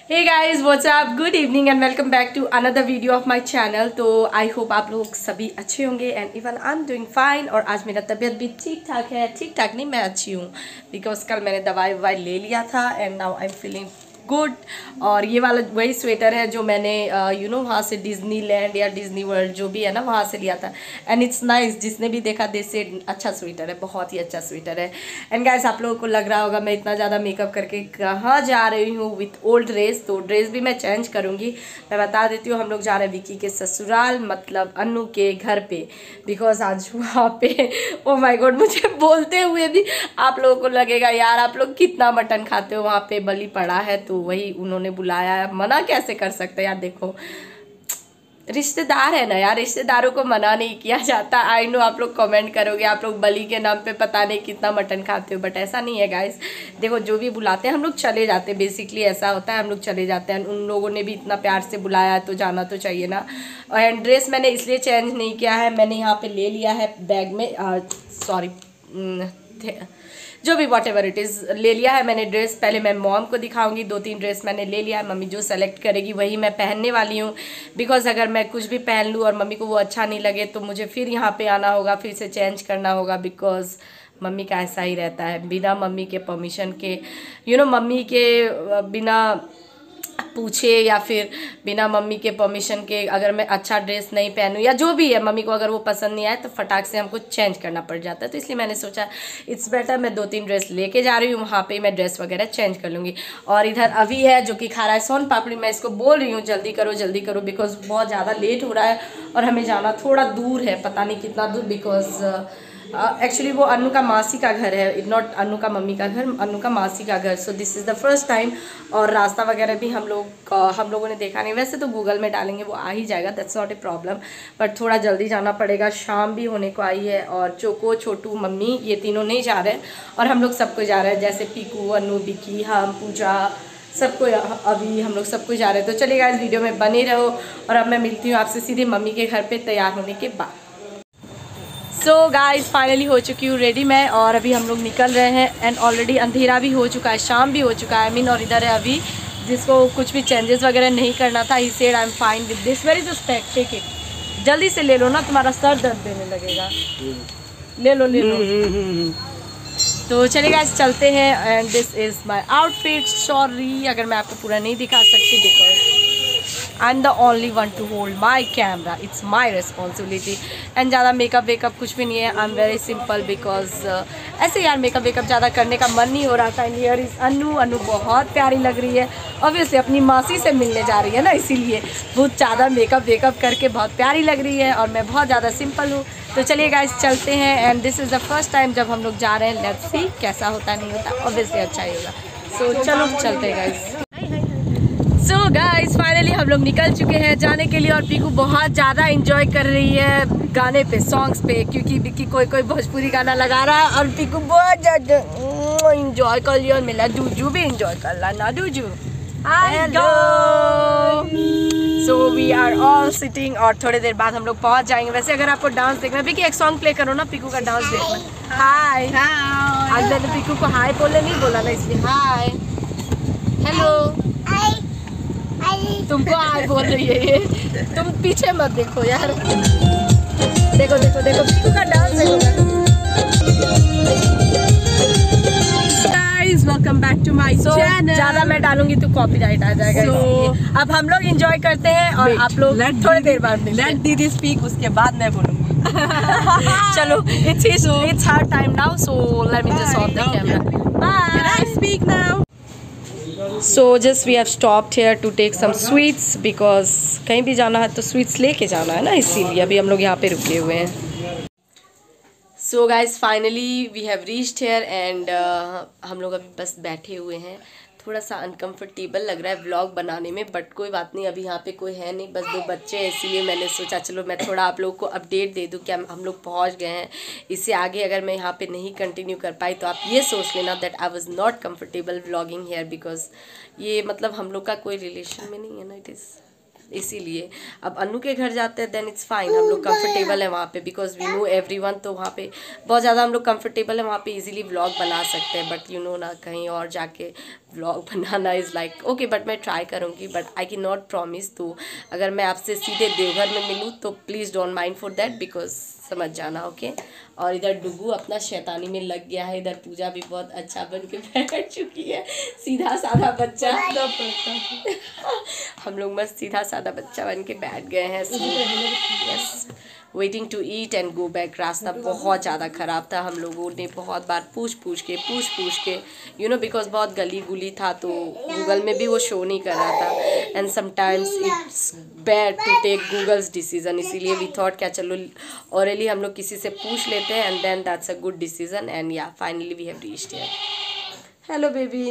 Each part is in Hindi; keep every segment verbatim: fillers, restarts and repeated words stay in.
Hey guys what's up, good evening and welcome back to another video of my channel. तो आई होप आप लोग सभी अच्छे होंगे and even I am doing fine. और आज मेरा तबीयत भी ठीक ठाक है। ठीक ठाक नहीं, मैं अच्छी हूँ बिकॉज कल मैंने दवाई ववाई ले लिया था and now I am feeling good. और ये वाला वही स्वेटर है जो मैंने यू नो वहाँ से डिज्नीलैंड या डिज्नी वर्ल्ड जो भी है ना वहाँ से लिया था एंड इट्स नाइस। जिसने भी देखा दिस से अच्छा स्वेटर है, बहुत ही अच्छा स्वेटर है। एंड गाइस आप लोगों को लग रहा होगा मैं इतना ज़्यादा मेकअप करके कहाँ जा रही हूँ विथ ओल्ड ड्रेस। तो ड्रेस भी मैं चेंज करूँगी। मैं बता देती हूँ, हम लोग जा रहे हैं विकी के ससुराल, मतलब अन्नू के घर पे, बिकॉज आज वहाँ पे ओ माय गॉड, मुझे बोलते हुए भी आप लोगों को लगेगा यार आप लोग कितना मटन खाते हो, वहाँ पे बलि पड़ा है तो वही उन्होंने बुलाया है। मना कैसे कर सकते यार, देखो रिश्तेदार है ना यार, रिश्तेदारों को मना नहीं किया जाता। आई नो आप लोग कमेंट करोगे आप लोग बलि के नाम पे पता नहीं कितना मटन खाते हो, बट ऐसा नहीं है गाइस। देखो जो भी बुलाते हैं हम लोग चले जाते हैं, बेसिकली ऐसा होता है, हम लोग चले जाते हैं। उन लोगों ने भी इतना प्यार से बुलाया है तो जाना तो चाहिए ना। एंड ड्रेस मैंने इसलिए चेंज नहीं किया है, मैंने यहाँ पे ले लिया है बैग में, सॉरी जो भी वॉट एवर इट इज़ ले लिया है मैंने ड्रेस। पहले मैं मॉम को दिखाऊंगी, दो तीन ड्रेस मैंने ले लिया है। मम्मी जो सेलेक्ट करेगी वही मैं पहनने वाली हूँ, बिकॉज अगर मैं कुछ भी पहन लूँ और मम्मी को वो अच्छा नहीं लगे तो मुझे फिर यहाँ पे आना होगा, फिर से चेंज करना होगा। बिकॉज मम्मी का ऐसा ही रहता है, बिना मम्मी के परमिशन के, यू नो मम्मी के बिना पूछे या फिर बिना मम्मी के परमिशन के अगर मैं अच्छा ड्रेस नहीं पहनूं या जो भी है, मम्मी को अगर वो पसंद नहीं आए तो फटाक से हमको चेंज करना पड़ जाता है। तो इसलिए मैंने सोचा इट्स बेटर मैं दो तीन ड्रेस लेके जा रही हूँ, वहाँ पे मैं ड्रेस वगैरह चेंज कर लूँगी। और इधर अभी है जो कि खा रहा है सोन पापड़ी। मैं इसको बोल रही हूँ जल्दी करो जल्दी करो बिकॉज बहुत ज़्यादा लेट हो रहा है और हमें जाना थोड़ा दूर है, पता नहीं कितना दूर। बिकॉज एक्चुअली uh, वो अन्नू का मासी का घर है, नॉट अन्नू का मम्मी का घर, अन्नू का मासी का घर। So this is the first time. और रास्ता वगैरह भी हम लोग uh, हम लोगों ने देखा नहीं, वैसे तो गूगल में डालेंगे वो आ ही जाएगा, that's not a problem. But थोड़ा जल्दी जाना पड़ेगा, शाम भी होने को आई है। और चोको छोटू मम्मी ये तीनों नहीं जा रहे हैं और हम लोग सबको जा रहे हैं, जैसे पीकू अन्नू विकी हम पूजा सबको, अभी हम लोग सबको जा रहे हैं। तो चलिएगा इस वीडियो में बने रहो और अब मैं मिलती हूँ आपसे सीधे मम्मी के घर पर तैयार होने के बाद। सो गाइस फाइनली हो चुकी हूँ रेडी मैं और अभी हम लोग निकल रहे हैं एंड ऑलरेडी अंधेरा भी हो चुका है, शाम भी हो चुका है। आई मीन और इधर है अभी जिसको कुछ भी चेंजेस वगैरह नहीं करना था, he said I am fine with this, where is the take it, जल्दी से ले लो ना तुम्हारा सर दर्द देने लगेगा, ले लो ले लो। तो चलिए गाइस चलते हैं and this is my outfit. Sorry अगर मैं आपको पूरा नहीं दिखा सकती because I am the only one to hold my camera, it's my responsibility. And ज़्यादा मेकअप वेकअप कुछ भी नहीं है, I am very simple because ऐसे यार मेकअप वेकअप ज़्यादा करने का मन नहीं हो रहा था। And here is Annu, Annu बहुत प्यारी लग रही है, ऑब्वियसली अपनी मासी से मिलने जा रही है ना, इसीलिए बहुत ज़्यादा मेकअप वेकअप करके बहुत प्यारी लग रही है और मैं बहुत ज़्यादा सिंपल हूँ। तो चलिए गाइस चलते हैं and this is the first time जब हम लोग जा रहे हैं, लेट्स सी कैसा होता नहीं होता, ऑब्वियसली अच्छा ही होगा। सो so, चलो चलते हैं गाइस। सो गाइस फाइनली हम लोग निकल चुके हैं जाने के लिए और पीकू बहुत ज़्यादा इंजॉय कर रही है गाने पे, सॉन्ग्स पे, क्योंकि विक्की कोई कोई भोजपुरी गाना लगा रहा है और पीकू बहुत ज़्यादा इंजॉय कर लिया और मेरा दूजू भी इंजॉय कर रहा ना दूजू। Hello, so we are all sitting और थोड़ी देर बाद हम लोग पहुंच जाएंगे। वैसे अगर आपको डांस देखना है, विक्की एक सॉन्ग प्ले करो ना, पीकू का डांस देखना। हाय, आज मैंने पीकू को हाय बोले नहीं बोला ना, इसलिए हाय हेलो तुमको हाय बोल रही है ये, तुम पीछे मत देखो यार, देखो देखो देखो पीकू का डांस देखो। Welcome back to my channel. ज्यादा मैं डालूंगी तो कॉपीराइट आ जाएगा, so, इसलिए अब हम लोग एंजॉय करते हैं और wait, आप लोग थोड़ी देर बाद लेट दीदी स्पीक, उसके बाद मैं बोलूंगी। चलो it's it's her time now, so let me just off the camera. Bye, can I speak now? So just we have stopped here to take some sweets because कहीं भी जाना है तो स्वीट्स लेके जाना है ना, इसीलिए अभी हम लोग यहाँ पे रुके हुए हैं। So guys finally we have reached here and uh, हम लोग अभी बस बैठे हुए हैं। थोड़ा सा अनकंफर्टेबल लग रहा है व्लॉग बनाने में, बट कोई बात नहीं, अभी यहाँ पे कोई है नहीं, बस दो बच्चे हैं, इसीलिए मैंने सोचा चलो मैं थोड़ा आप लोगों को अपडेट दे दूँ कि हम लोग पहुँच गए हैं। इससे आगे अगर मैं यहाँ पे नहीं कंटिन्यू कर पाई तो आप ये सोच लेना that I was not comfortable vlogging here, because ये मतलब हम लोग का कोई रिलेशन में नहीं है ना, इट इज़ इसीलिए अब अन्नू के घर जाते हैं देन इट्स फाइन, हम लोग कंफर्टेबल है वहाँ पे बिकॉज वी नो एवरीवन, तो वहाँ पे बहुत ज़्यादा हम लोग कंफर्टेबल है, वहाँ पे इजीली व्लॉग बना सकते हैं। बट यू नो ना कहीं और जाके व्लॉग बनाना इज़ लाइक ओके, बट मैं ट्राई करूँगी, but I can not promise. तो अगर मैं आपसे सीधे देवघर में मिलूँ तो please don't mind for that, because समझ जाना ओके। और इधर डुगू अपना शैतानी में लग गया है, इधर पूजा भी बहुत अच्छा बन के बैठ चुकी है, सीधा साधा बच्चा हम लोग मस्त सीधा साधा बच्चा बन के बैठ गए हैं। Yes, waiting to eat and go back. रास्ता बहुत ज़्यादा ख़राब था, हम लोगों ने बहुत बार पूछ पूछ के पूछ पूछ के यू नो बिकॉज बहुत गली गुली था, तो गूगल में भी वो शो नहीं कर रहा था। And sometimes it's bad to take Google's decision, इसीलिए वी थॉट क्या चलो ऑरली हम लोग किसी से पूछ लेते हैं and then that's a good decision. And yeah finally we have reached here. Hello baby,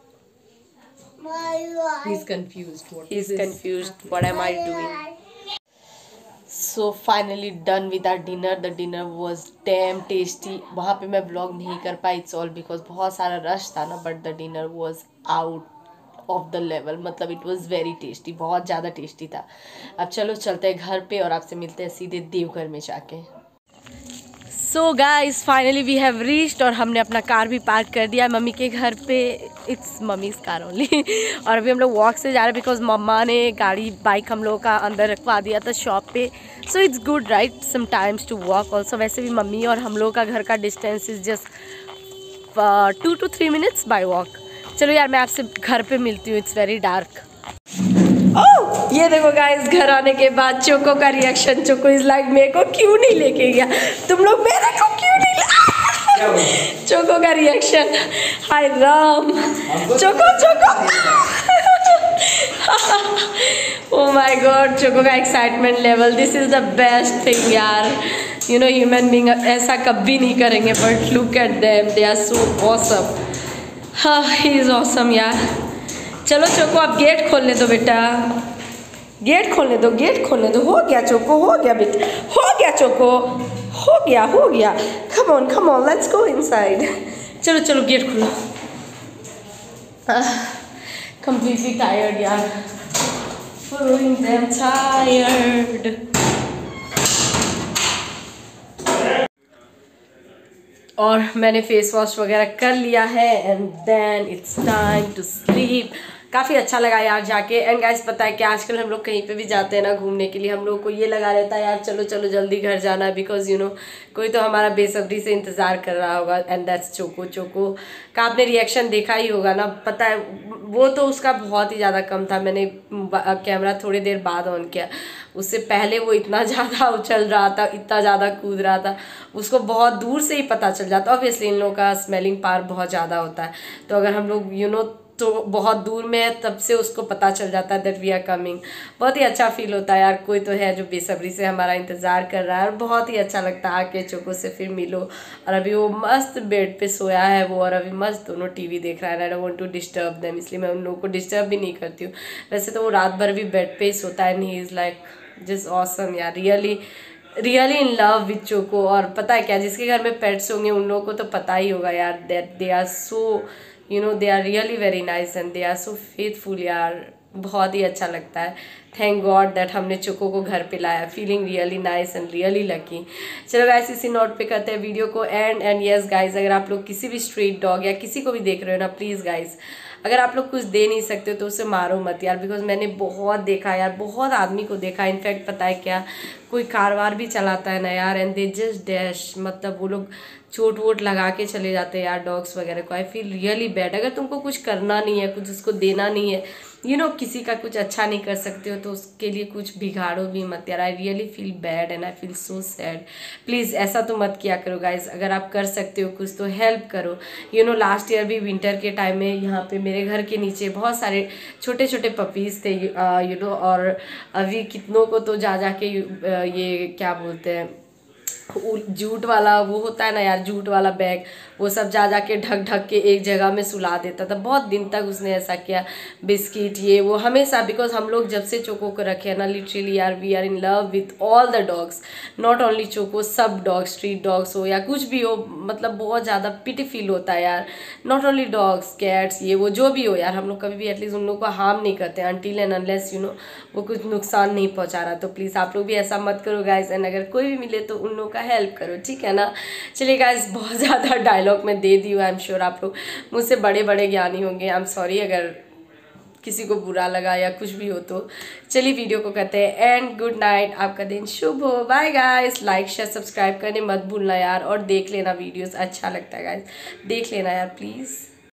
He's confused. What he is is this? confused. What am I doing? So finally done with our dinner. The dinner was damn tasty. वहाँ पे मैं vlog नहीं कर पाई, it's all because बहुत सारा rush था ना, but the dinner was out of the level, मतलब it was very tasty, बहुत ज़्यादा tasty था। अब चलो चलते हैं घर पे और आपसे मिलते हैं सीधे देवघर में जाके। So guys finally we have reached, और हमने अपना कार भी पार्क कर दिया मम्मी के घर पे, इट्स मम्मीज़ कार ओनली। और अभी हम लोग वॉक से जा रहे हैं बिकॉज मम्मा ने गाड़ी बाइक हम लोगों का अंदर रखवा दिया था शॉप पे, so it's good right some times to walk also. वैसे भी मम्मी और हम लोगों का घर का distance is just two two three minutes by walk. चलो यार मैं आपसे घर पे मिलती हूँ, इट्स वेरी डार्क। ओह ये देखो गाइस, घर आने के बाद चोको का रिएक्शन। चोको इज लाइक मेरे को क्यों नहीं लेके गया, तुम लोग मेरे को क्यों नहीं ले चोको का रिएक्शन, हाय Ram, Choco Choco oh my god, Choco का excitement level, this is the best thing यार। यू नो ह्यूमन बीइंग ऐसा कभी नहीं करेंगे, but look at them, they are so awesome. हाँ ही इज ऑसम यार। चलो चोको आप गेट खोलने दो बेटा, गेट खोलने दो, गेट खोलने दो। हो गया चोको, हो गया बेटा, हो गया चोको, हो गया हो गया। Come on come on let's go inside. चलो चलो गेट खोलो। कंप्लीटली टायर्ड यार, फीलिंग देम टायर्ड। और मैंने फेस वॉश वगैरह कर लिया है and then it's time to sleep. काफ़ी अच्छा लगा यार जाके। एंड गाइस पता है कि आजकल हम लोग कहीं पे भी जाते हैं ना घूमने के लिए, हम लोग को ये लगा रहता है यार चलो चलो जल्दी घर जाना है, बिकॉज यू नो कोई तो हमारा बेसब्री से इंतज़ार कर रहा होगा। And that's choco. चोको का आपने रिएक्शन देखा ही होगा ना, पता है वो तो उसका बहुत ही ज़्यादा कम था, मैंने कैमरा थोड़ी देर बाद ऑन किया, उससे पहले वो इतना ज़्यादा उछल रहा था, इतना ज़्यादा कूद रहा था, उसको बहुत दूर से ही पता चल जाता। ऑब्वियसली इन लोगों का स्मेलिंग पावर बहुत ज़्यादा होता है, तो अगर हम लोग यू नो तो बहुत दूर में है तब से उसको पता चल जाता है दैट वी आर कमिंग। बहुत ही अच्छा फील होता है यार, कोई तो है जो बेसब्री से हमारा इंतज़ार कर रहा है, और बहुत ही अच्छा लगता है आके चोको से फिर मिलो। और अभी वो मस्त बेड पे सोया है वो, और अभी मस्त दोनों टीवी देख रहा है। I don't want to disturb them, इसलिए मैं उन लोगों को डिस्टर्ब भी नहीं करती हूँ। वैसे तो वो रात भर भी बेड पे ही सोता है, and he is like just awesome यार, really really in love with Choco. और पता है क्या, जिसके घर में पेट्स होंगे उन लोगों को तो पता ही होगा यार that they are so you know they are really very nice and they are so faithful यार। बहुत ही अच्छा लगता है। थैंक गॉड दैट हमने चोको को घर पे लाया, feeling really nice and really lucky. चलो गाइस इसी नोट पे करते हैं वीडियो को एंड एंड यस गाइस, अगर आप लोग किसी भी स्ट्रीट डॉग या किसी को भी देख रहे हो ना, प्लीज़ गाइस अगर आप लोग कुछ दे नहीं सकते हो तो उसे मारो मत यार, बिकॉज मैंने बहुत देखा यार, बहुत आदमी को देखा। इनफैक्ट पता है क्या, कोई कारवार भी चलाता है ना यार, एंड दे जस्ट डैश, मतलब वो लोग चोट वोट लगा के चले जाते हैं यार डॉग्स वगैरह को। I feel really bad. अगर तुमको कुछ करना नहीं है, कुछ उसको देना नहीं है, यू नो किसी का कुछ अच्छा नहीं कर सकते हो, तो उसके लिए कुछ बिगाड़ो भी मत यार। I really feel bad and I feel so sad. Please ऐसा तो मत किया करो गाइज। अगर आप कर सकते हो कुछ तो हेल्प करो। यू नो लास्ट ईयर भी विंटर के टाइम में यहाँ पे मेरे घर के नीचे बहुत सारे छोटे छोटे पपीज़ थे, यू नो और अभी कितनों को तो जा जा के ये क्या बोलते हैं जूट वाला वो होता है ना यार, जूट वाला बैग, वो सब जा जा के ढक ढक के एक जगह में सुला देता था। बहुत दिन तक उसने ऐसा किया, बिस्किट ये वो हमेशा। बिकॉज हम लोग जब से चोको को रखे हैं ना, लिटरली यार we are in love with all the dogs, not only Choco, सब डॉग्स, स्ट्रीट डॉग्स हो या कुछ भी हो, मतलब बहुत ज़्यादा पिटी फील होता है यार। नॉट ओनली डॉग्स, कैट्स, ये वो जो भी हो यार, हम लोग कभी भी एटलीस्ट उन लोग को हार्म नहीं करते until and unless you know वो कुछ नुकसान नहीं पहुंचा रहा। तो प्लीज़ आप लोग भी ऐसा मत करो गाइज, एंड अगर कोई भी मिले तो उन लोग का हेल्प करो, ठीक है ना। चलिए गाइज, बहुत ज़्यादा डायलॉग मैं दे दी हूँ, आई एम श्योर आप लोग मुझसे बड़े बड़े ज्ञानी होंगे। आई एम सॉरी अगर किसी को बुरा लगा या कुछ भी हो तो। चलिए वीडियो को करते हैं एंड गुड नाइट, आपका दिन शुभ हो। Bye guys, like share subscribe करने मत भूलना यार, और देख लेना वीडियोस, अच्छा लगता है गाइस, देख लेना यार प्लीज़।